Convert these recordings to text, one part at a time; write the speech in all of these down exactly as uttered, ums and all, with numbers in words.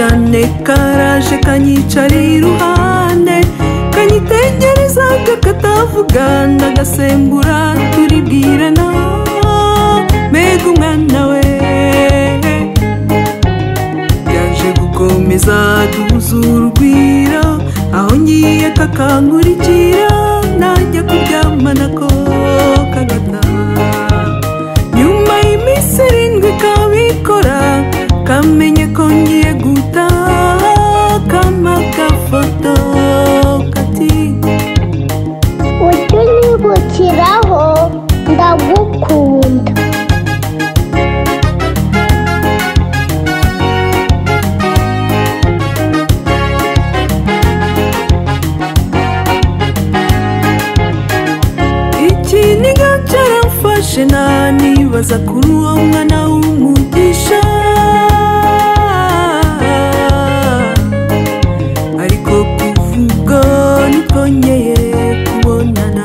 cyane karaje kanyicara iruhande kanyitegereza kakatavuga ndagasembura turibwirana mbega umwana we yaje gukomeza duhuzura urwira aho ngiye kakankurikira najya kuryamana ko kagataha nyuma y'iminsi irindwi kabikora kamenye ko ngiye gutaha kama gafoto kati ujye unyibukiraho ndagukunda ikiniga cyaramfashe nanibaza kuri uwo mwana w'umugisha ariko kuvuga nitwongeye kubonana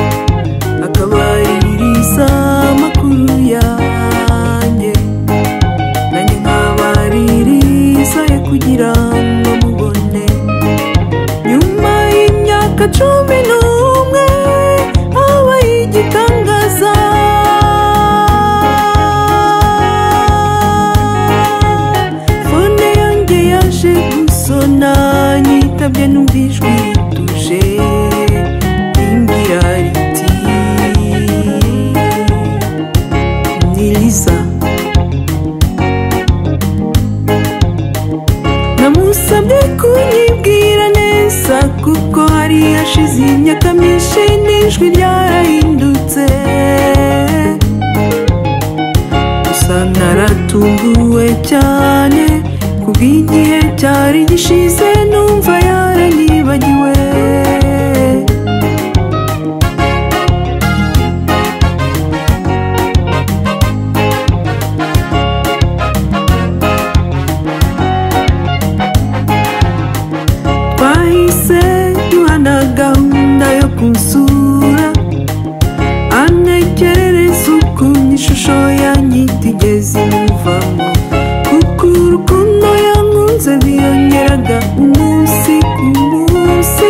akabaririza amakuru yanjye nanjye nkabaririza ye kugira ngo mubone nyuma y'imyaka cumi n'umwe habaye igitangaza fone yanjye yaje gusona nyitabye numvijwe rituje rimbwira riti ni Liza namusabye kunyibwira neza kuko hari hashize imyaka myinshi n'ijwi ryarahindutse gusa naratunguwe cyane kubw'igihe cyari gishize numva yaranyibagiwe twahise duhana gahunda yo kunsura anekerereza ukuntu ishusho yanyitigeze imuvamo kuko urukundo yankunze biyongeraga umunsi ku munsi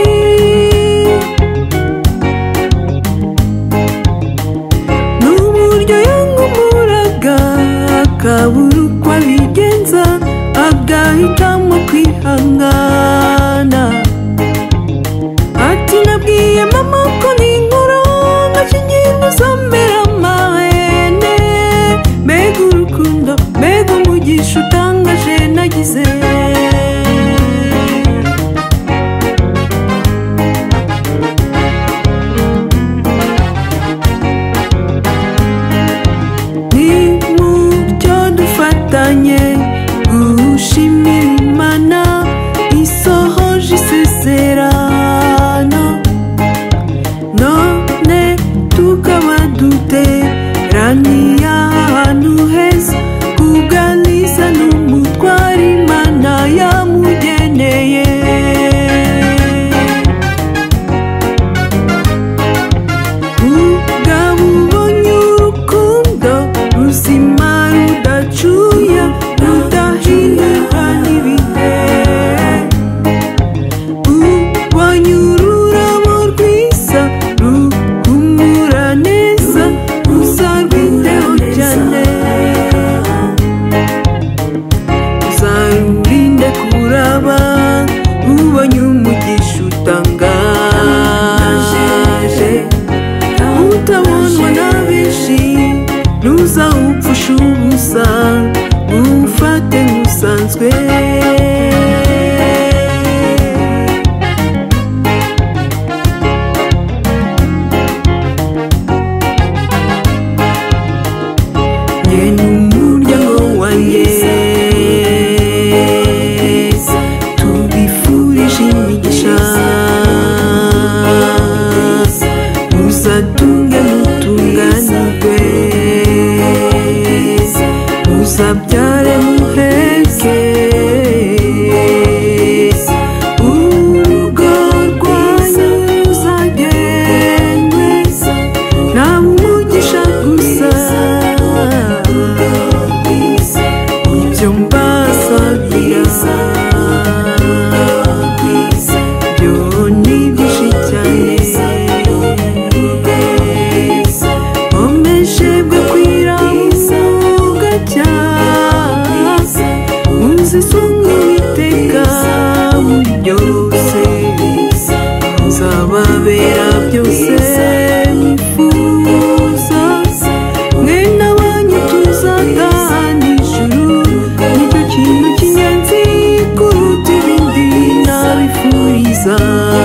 n'uburyo yankumuraga akabura uko abigenza agahitamo kwihangana ati nabwiye mama ko ninkora ngakingirwa uzamera amahene mbega urukundo mbega umugisha utangaje nagize ni mucyo dufatanye gushimira Imana isi byose nzababera byose mwifuza mwe n'abanyu tuzatahana ijuru nicyo kintu cy'ingenzi kuruta ibindi nabifuriza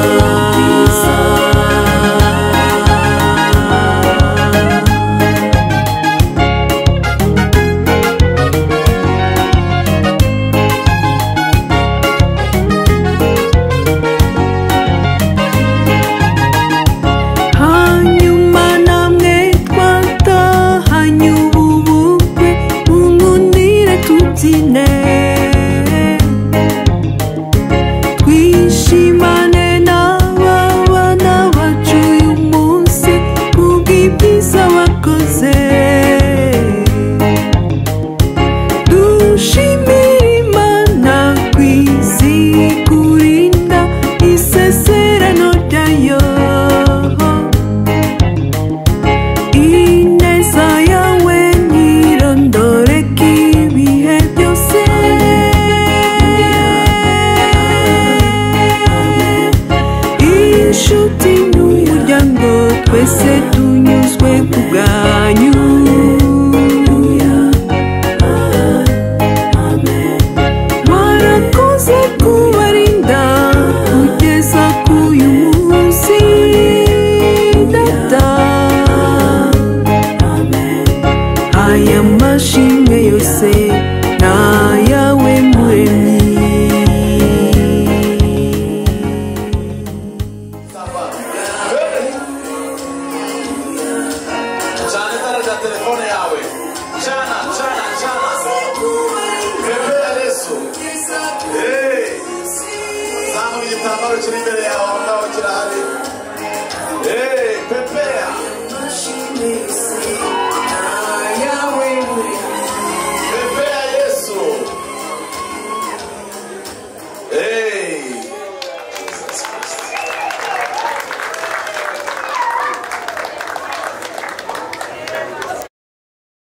twese tunyuzwe ku bwanyu warakoze kubarinda kugeza k'uyu munsi data aya mashimwe yose n'ayawe muremyi Hey, Samu, you come out to the